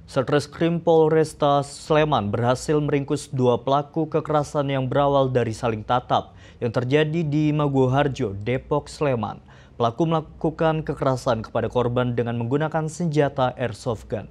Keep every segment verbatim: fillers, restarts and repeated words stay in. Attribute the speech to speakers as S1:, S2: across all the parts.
S1: Satreskrim Polresta Sleman berhasil meringkus dua pelaku kekerasan yang berawal dari saling tatap yang terjadi di Maguwoharjo, Depok, Sleman. Pelaku melakukan kekerasan kepada korban dengan menggunakan senjata airsoft gun.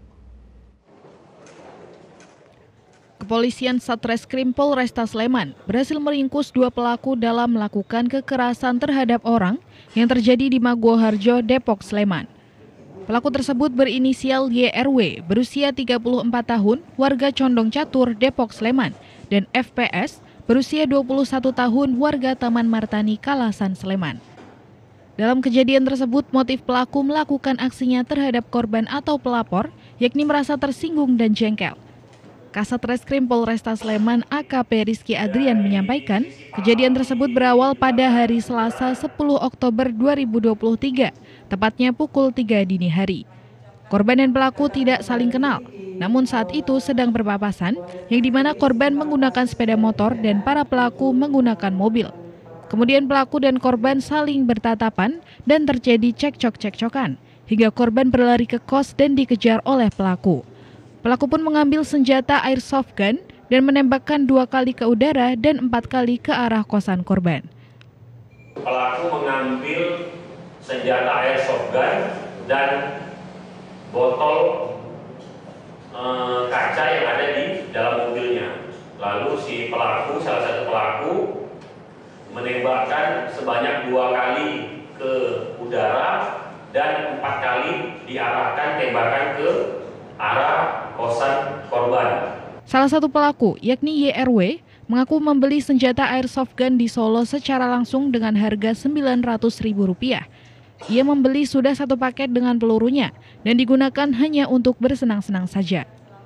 S2: Kepolisian Satreskrim Polresta Sleman berhasil meringkus dua pelaku dalam melakukan kekerasan terhadap orang yang terjadi di Maguwoharjo, Depok, Sleman. Pelaku tersebut berinisial Y R W, berusia tiga puluh empat tahun, warga Condong Catur, Depok, Sleman, dan F P S, berusia dua puluh satu tahun, warga Taman Martani, Kalasan, Sleman. Dalam kejadian tersebut, motif pelaku melakukan aksinya terhadap korban atau pelapor, yakni merasa tersinggung dan jengkel. Kasat Reskrim Polresta Sleman A K P Rizky Adrian menyampaikan, kejadian tersebut berawal pada hari Selasa sepuluh Oktober dua ribu dua puluh tiga, tepatnya pukul tiga dini hari. Korban dan pelaku tidak saling kenal, namun saat itu sedang berpapasan, yang dimana korban menggunakan sepeda motor dan para pelaku menggunakan mobil. Kemudian pelaku dan korban saling bertatapan dan terjadi cekcok-cekcokan, hingga korban berlari ke kos dan dikejar oleh pelaku. Pelaku pun mengambil senjata airsoft gun dan menembakkan dua kali ke udara dan empat kali ke arah kosan korban.
S3: Pelaku mengambil senjata airsoft gun dan botol e, kaca yang ada di dalam mobilnya. Lalu si pelaku, salah satu pelaku, menembakkan sebanyak dua kali ke udara dan empat kali diarahkan tembakan ke arah kosan korban.
S2: Salah satu pelaku, yakni Y R W, mengaku membeli senjata airsoft gun di Solo secara langsung dengan harga sembilan ratus ribu rupiah. Ia membeli sudah satu paket dengan pelurunya dan digunakan hanya untuk bersenang-senang saja.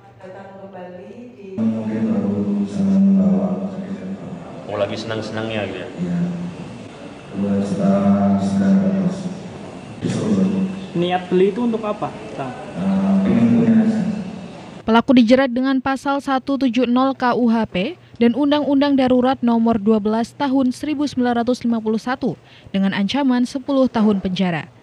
S3: Oh, lagi senang-senangnya gitu ya?
S4: Niat beli itu untuk apa?
S2: Pelaku dijerat dengan pasal seratus tujuh puluh K U H P dan Undang-Undang Darurat Nomor dua belas Tahun seribu sembilan ratus lima puluh satu dengan ancaman sepuluh tahun penjara.